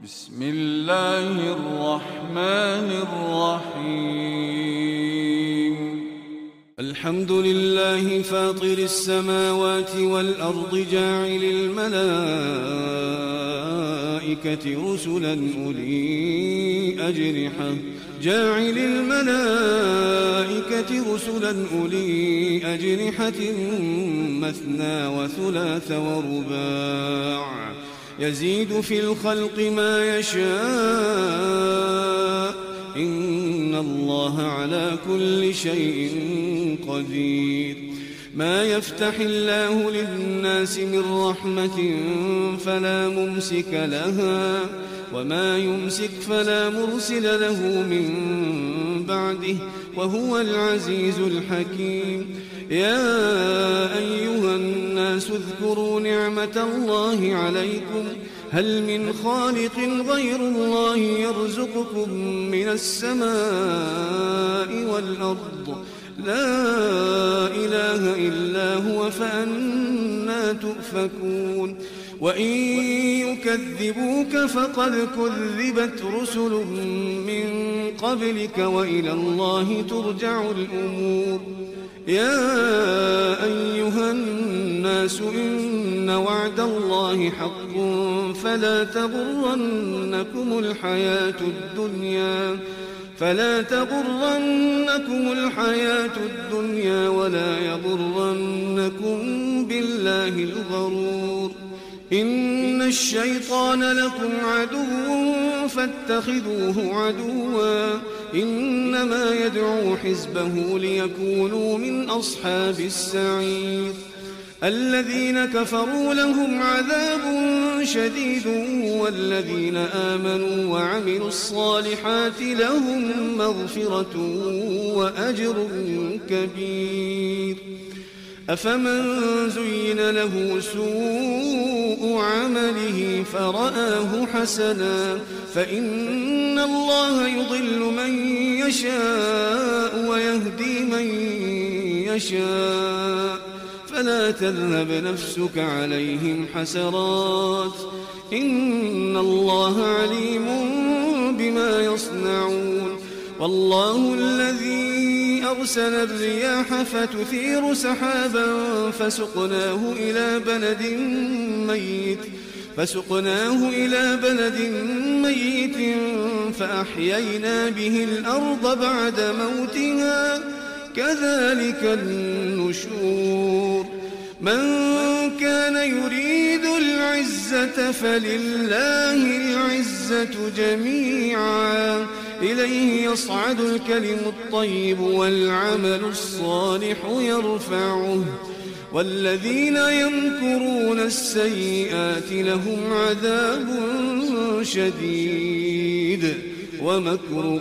بسم الله الرحمن الرحيم. الحمد لله فاطر السماوات والأرض جاعل الملائكة رسلا أولي أجنحة مثنى وثلاث ورباع يزيد في الخلق ما يشاء إن الله على كل شيء قدير. ما يفتح الله للناس من رحمة فلا ممسك لها وما يمسك فلا مرسل له من بعده وهو العزيز الحكيم. يا أيها الناس اذكروا نعمة الله عليكم هل من خالق غير الله يرزقكم من السماء والأرض لا إله إلا هو فأنى تؤفكون. وإن يكذبوك فقد كذبت رسل من قبلك وإلى الله ترجع الأمور. يا أيها الناس إن وعد الله حق فلا تغرنكم الحياة الدنيا ولا يغرنكم بالله الغرور. إن الشيطان لكم عدو فاتخذوه عدوا إنما يدعو حزبه ليكونوا من أصحاب السعير. الذين كفروا لهم عذاب شديد والذين آمنوا وعملوا الصالحات لهم مغفرة وأجر كبير. أفمن زين له سوء عمله فرآه حسنا فإن الله يضل من يشاء ويهدي من يشاء فلا تذهب نفسك عليهم حسرات إن الله عليم بما يصنعون. والله الذي أرسل الرياح فتثير سحابا فسقناه إلى بلد ميت فأحيينا به الأرض بعد موتها كذلك النشور. من كان يريد العزة فلله العزة جميعا إليه يصعد الكلم الطيب والعمل الصالح يرفعه والذين يمكرون السيئات لهم عذاب شديد ومكر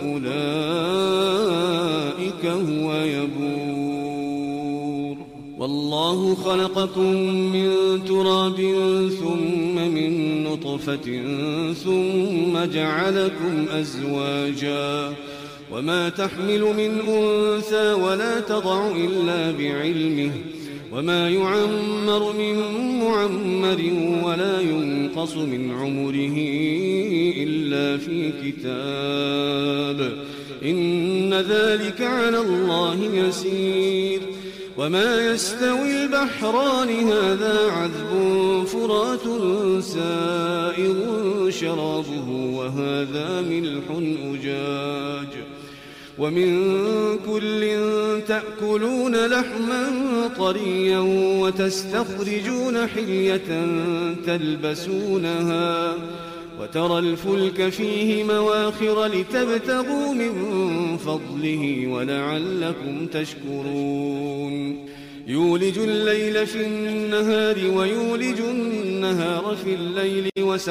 أولئك هو يبور. والله خلقكم من تراب ثم من نطفة ثم جعلكم أزواجا وما تحمل من أنثى ولا تضع إلا بعلمه وما يعمر من معمر ولا ينقص من عمره إلا في كتاب إن ذلك على الله يسير. وما يستوي البحران هذا عذب فرات سائغ شرابه وهذا ملح أجاج ومن كل تأكلون لحما طريا وتستخرجون حلية تلبسونها وترى الفلك فيه مواخر لتبتغوا من فضله ولعلكم تشكرون. يولج الليل في النهار ويولج النهار في الليل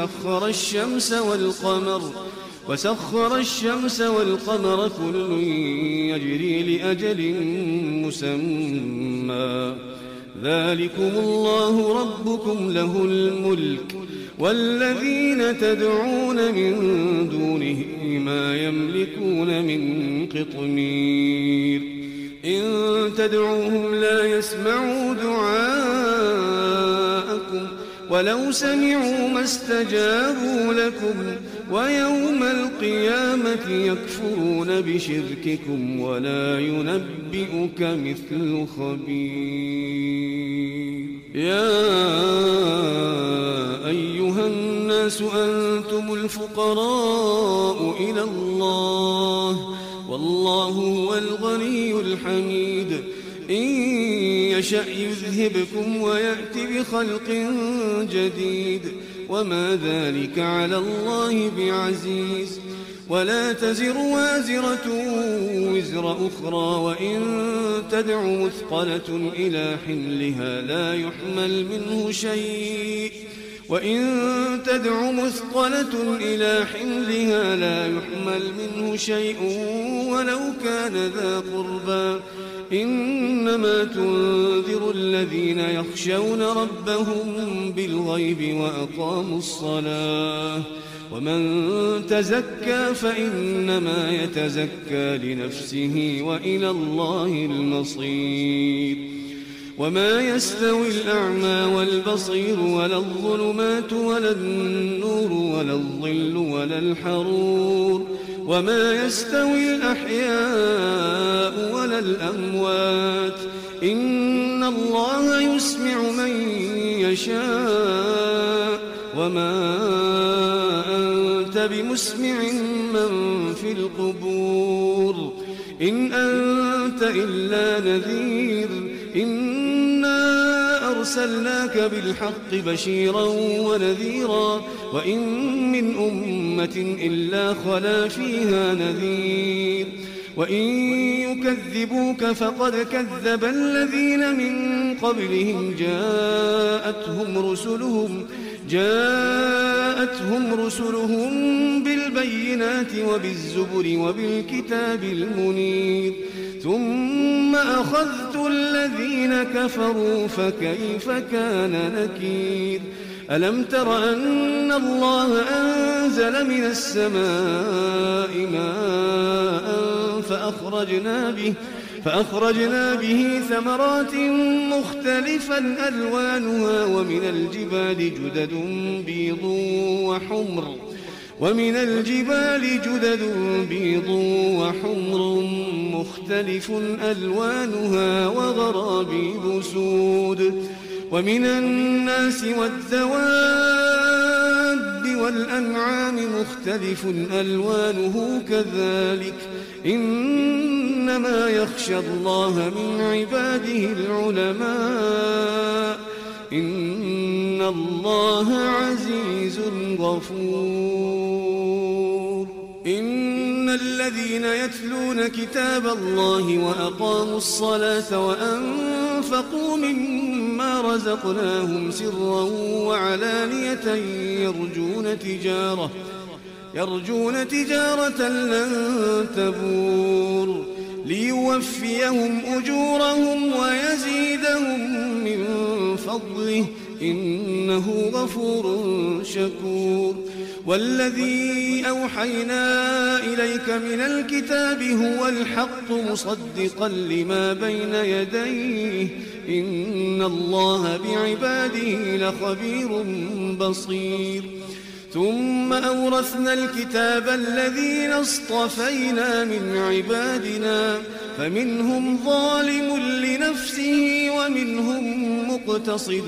وسخر الشمس والقمر كل يجري لأجل مسمى ذلكم الله ربكم له الملك والذين تدعون من دونه ما يملكون من قطمير. إن تدعوهم لا يسمعوا دعاءكم ولو سمعوا ما استجابوا لكم ويوم القيامة يكفرون بشرككم ولا ينبئك مثل خبير. يا أيها الناس أنتم الفقراء إلى الله والله هو الغني الحميد. إن يشأ يذهبكم ويأت بخلق جديد وما ذلك على الله بعزيز. ولا تزر وازرة وزر أخرى وإن تدع مثقلة إلى حملها لا يحمل منه شيء ولو كان ذا قربى. إنما تنذر الذين يخشون ربهم بالغيب وأقاموا الصلاة ومن تزكى فإنما يتزكى لنفسه وإلى الله المصير. وما يستوي الأعمى والبصير ولا الظلمات ولا النور ولا الظل ولا الحرور وما يستوي الأحياء ولا الأموات. إن الله يسمع من يشاء وما أنت بمسمع من في القبور إن أنت إلا نذير. إنا أرسلناك بالحق بشيرا ونذيرا وإن من أمة إلا خلا فيها نذير. وإن يكذبوك فقد كذب الذين من قبلهم جاءتهم رسلهم بالبينات وبالزبر وبالكتاب المنير ثم أخذت الذين كفروا فكيف كان نكير. ألم تر أن الله أنزل من السماء ماء فأخرجنا به ثمرات مختلفا ألوانها ومن الجبال جدد بيض وحمر مختلف ألوانها وغرابيب سود. ومن الناس والدواب والأنعام مختلف ألوانه كذلك إنما يخشى الله من عباده العلماء إن الله عزيز غفور. إن الذين يتلون كتاب الله وأقاموا الصلاة وأنفقوا مما رزقناهم سرا وعلانية يرجون تجارة لن تبور ليوفيهم أجورهم ويزيدهم من فضله إنه غفور شكور. والذي أوحينا إليك من الكتاب هو الحق مصدقا لما بين يديه إن الله بعباده لخبير بصير. ثم أورثنا الكتاب الذين اصطفينا من عبادنا فمنهم ظالم لنفسه ومنهم مقتصد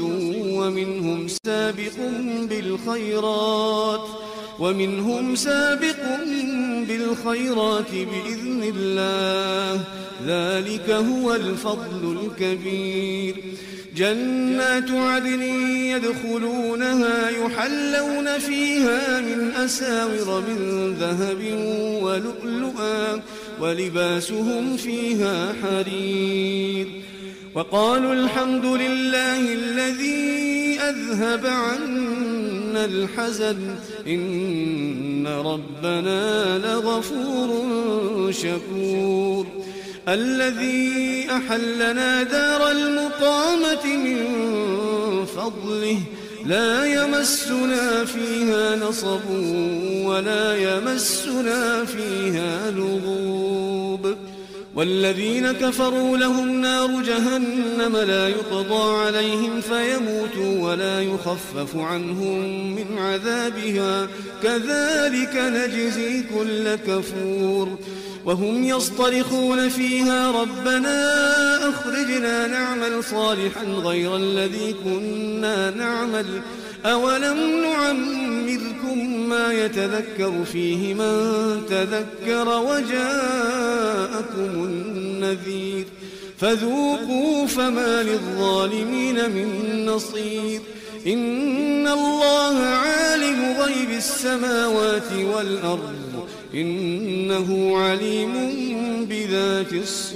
ومنهم سابق بالخيرات بإذن الله ذلك هو الفضل الكبير. جنات عدن يدخلونها يحلون فيها من أساور من ذهب ولؤلؤا ولباسهم فيها حرير. وقالوا الحمد لله الذي أذهب عنا الحزن إن ربنا لغفور شكور. الذي أحلنا دار المقامة من فضله لا يمسنا فيها نصب ولا يمسنا فيها لغوب والذين كفروا لهم نار جهنم لا يقضى عليهم فيموتوا ولا يخفف عنهم من عذابها كذلك نجزي كل كفور وهم يصطرخون فيها ربنا أخرجنا نعمل صالحا غير الذي كنا نعمل أولم نعمركم ما يتذكر فيه من تذكر وجاءكم النذير فذوقوا فما للظالمين من نصير إن الله عالم غيب السماوات والأرض إنه عليم بذات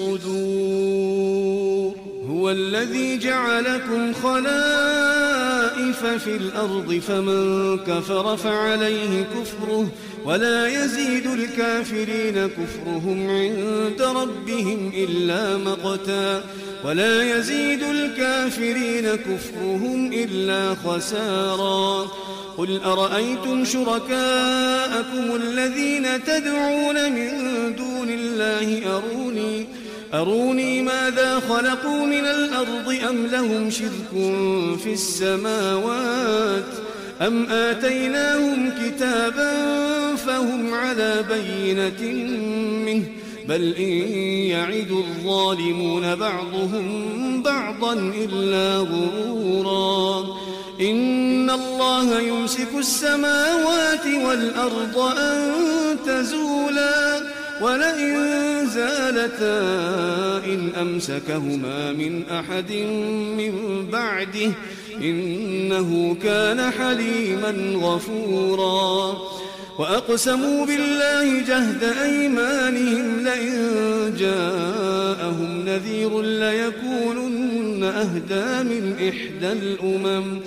الصدور هو الذي جعلكم خلائف في الأرض فمن كفر فعليه كفره ولا يزيد الكافرين كفرهم عند ربهم إلا مقتا ولا يزيد الكافرين كفرهم إلا خسارا قل أرأيتم شركاءكم الذين تدعون من دون الله أروني ماذا خلقوا من الأرض أم لهم شرك في السماوات أم آتيناهم كتابا فهم على بينة منه بل إن يعد الظالمون بعضهم بعضا إلا غرورا إن الله يمسك السماوات والأرض أن تزولا ولئن زالتا إن أمسكهما من أحد من بعده إنه كان حليما غفورا وأقسموا بالله جهد أيمانهم لئن جاءهم نذير ليكونن أهدى من إحدى الأمم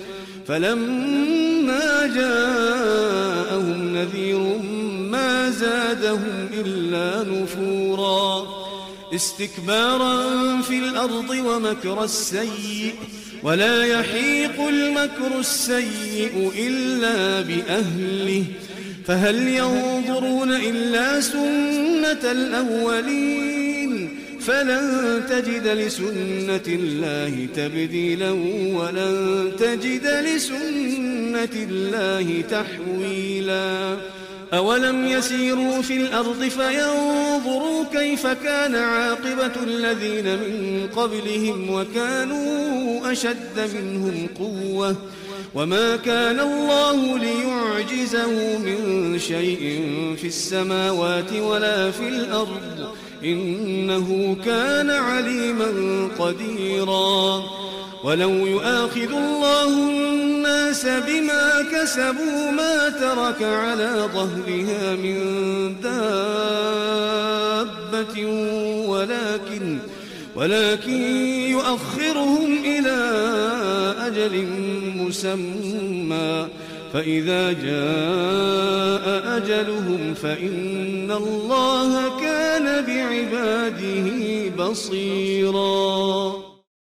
فلما جاءهم نذير ما زادهم إلا نفورا استكبارا في الأرض ومكر السيء ولا يحيق المكر السيء إلا بأهله فهل ينظرون إلا سنة الأولين فلن تجد لسنة الله تبديلا ولن تجد لسنة الله تحويلا أولم يسيروا في الأرض فينظروا كيف كان عاقبة الذين من قبلهم وكانوا أشد منهم قوة وما كان الله ليعجزه من شيء في السماوات ولا في الأرض إنه كان عليما قديرا ولو يؤاخذ الله الناس بما كسبوا ما ترك على ظهرها من دابة ولكن يؤخرهم إلى أجل مسمى فإذا جاء أجلهم فإن الله كان بعباده بصيراً